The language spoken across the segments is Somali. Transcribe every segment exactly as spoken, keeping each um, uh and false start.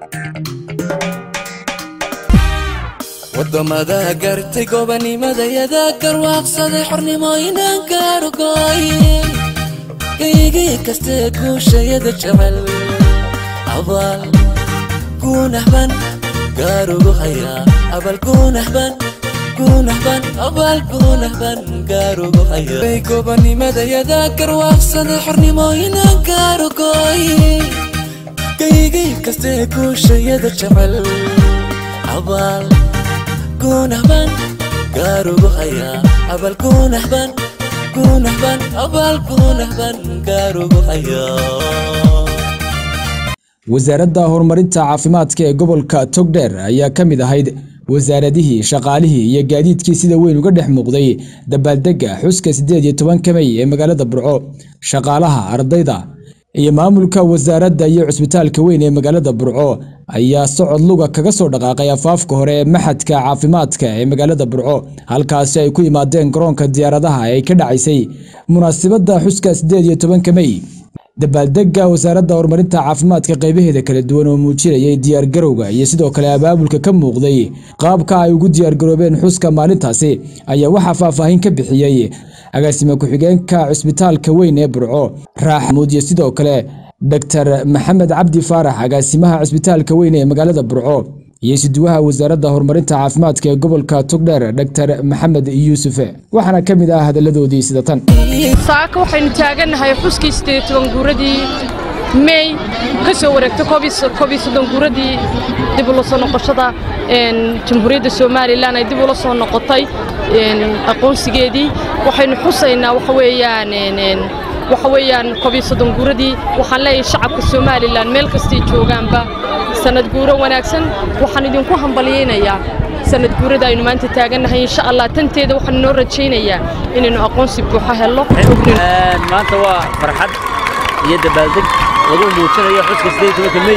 wadamada gartay gobanimada yada garwaaqsaday xornimooyinan gaarugooy kaygi kaste guushayada jecel abal kunahban gaarugu haya abal kunahban kunahban abal kunahban gaarugu haya gobanimada yada garwaaqsaday xornimooyinan gaarugooy kaygi kaste guushayada jecel abal kunahban gaarugu haya abal kunahban kunahban abal kunahban gaarugu haya wasaaradda horumarinta caafimaadka ee gobolka Togdheer ayaa kamid ahayd wasaaradihii shaqaalihii iyo gaadiidkii sida weyn uga dhex muuqday dabaaldega xuska sideed iyo toban May ee magaalada Burco shaqaalaha ardayda iyo maamulka wasaaradda iyo cusbitaalka weyn ee magaalada Burco ayaa socod luga kaga soo dhaqaaqay afaafka hore ee maxadka caafimaadka ee magaalada Burco halkaas ay ku yimaadeen garoonka diyaaradaha ay ka dhacaysay munaasabadda xuska sideed iyo toban May dabaaldega wasaaradda horumarinta caafimaadka qaybaheeda kala duwan oo muujinayay diyaar garowga iyo sidoo kale abaabulka ka muuqday qaabka ay ugu diyaar garoobeen xuska maalintaasi ayaa waxa faahfaahin ka bixiyay agaasima ku-xigeenka cusbitaalka weyn ee Burco Raaxmuud iyo sidoo kale Doctor Maxamed Cabdi Faarax agaasimaha cusbitaalka weyn ee magaalada Burco iyo siduwaha wasaaradda horumarinta caafimaadka ee gobolka Togdheer Doctor Maxamed Yuusuf waxaana kamid ah hadaladoodii sida tan saaka waxaynu taaganahay xuskii sideed iyo toban guuradii May ka soo wareegtay koob iyo soddon guuradii dib u soo noqoshada een Jamhuuriyadda Soomaaliland ay dib u soo noqotay een aqoonsigeedii waxaynu xusaynaa waxa weeyaan een waxa weeyaan koob iyo soddon guuradii waxaan leeyahay shacabka Soomaaliland meel kasta ay joogaanba sanad guuro wanaagsan waxaan idinku hambaliyeynayaa sanad guurada aynu maanta taaganahay insha Allah tanteeda waxaan noo rajaynayaa inaynu aqoonsi buuxa helno maanta waa farxad iyo dabaaldeg lagu muujinayo xuska sideed iyo toban May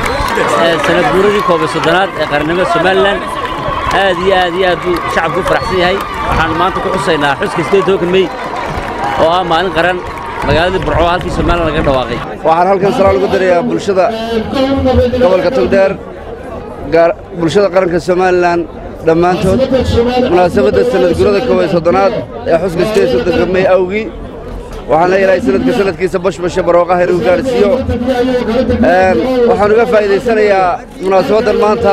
sanad guuradii koob iyo soddonaad ee qarnimada Soomaaliland aad iyo aad iyo aad shacabku faraxsan yahay waxaan maanta ku xusaynaa xuska sideed iyo toban May oo ah maalin qaran magaalada Burco halkii Soomaaliland laga dhawaaqay waxaan halkan salaam ugu dirayaa bulshada gobolka Togdheer gaar bulshada qaranka Soomaaliland dhamaantood munaasabadda sanad guurada koob iyo soddonaad ee xuska sideed iyo toban May awgi waxaan leeyahay sanadka sanadkiisa bashbasha barwaaqaha inuu gaarsiiyo een waxaan uga faa'iideysanayaa munaasabadan maanta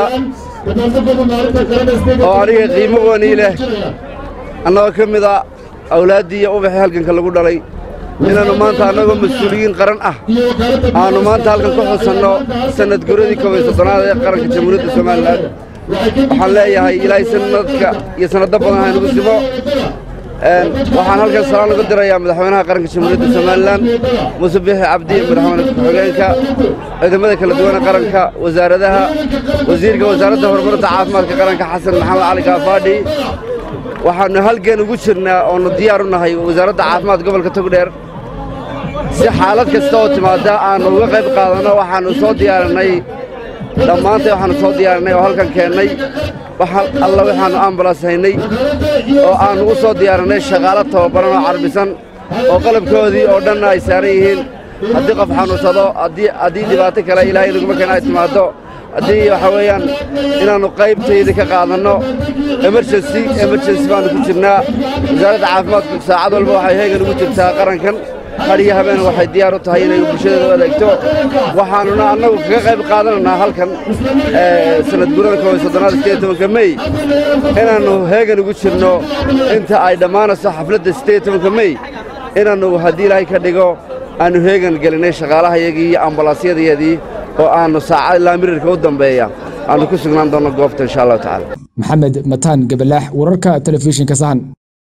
oo aniga qiimo weyn leh annaga kamid ah awlaadii iyo ubaxii halkanka lagu dhalay inaanu maanta anagoo mas'uuliyiin qaran ah aanu maanta halkan ku xusanno sanad guuradii koob iyo soddonaad ee qaranka Jamhuuriyadda Soomaaliland waxaan leeyahay ilaahay sanadka iyo sanado badan ha nagu simo een waxaan halkan salaam ugu dirayaa madaxweynaha qaranka Jamhuuriyadda Soomaaliland Muuse Biixi Cabdi madaxweynaha ku-xigeenka ciidamada kala duwan ee qaranka wasaaradaha wasiirka wasaaradda horumarinta caafimaadka qaranka Xasan Maxamed Cali Gaafadhi waxaanu halkan ugu jirnaa oo diyaar u nahay wasaaradda caafimaadka gobolka Togdheer si xaalad kasta oo timaada aanu uga qayb qaadano waxaanu soo diyaarinay dhammaanteen waxaanu soo diyaarinay oo halkan keenay waxa alla waxaanu ambulance haynay oo aanu u soo diyaarinay shaqaale tababaran oo carbisan oo qalabkoodii oo dhan ay saaran yihiin haddii qof xanuunsado haddii haddii dhibaato kale ilaahay naguma keenay timaado haddii waxa weeyaan inaanu qaybtayda ka qaadano emergency emergency baanu ku jirnaa wasaaradda caafimaadku saacad walba waxay heegan ugu jirtaa qarankan hariya habeen waxay diyaar u tahay inay bulshada u adeegto waxaanuna annagu kaga qayb qaadananaa halkan ee sanad guurada koob iyo soddonaad sideed iyo toban May inaanu heegan ugu jirno inta ay dhamaanayso xafladda sideed iyo toban May inaanu haddii ilaahay ka dhigo aanu heegan gelinay shaqaalaha iyagii iyo ambalaasyadii oo aanu saacad ilaa mirirka u dambeeya aanu ku sugnaan doono goobta insha Allah taala Maxamed Mataan Gabalaax wararka telefishinka Sahan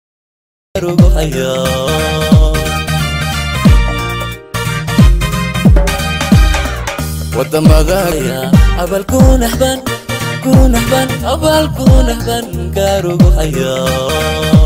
wadamada abal kunahban kunahban abal kunahban gaarugu haya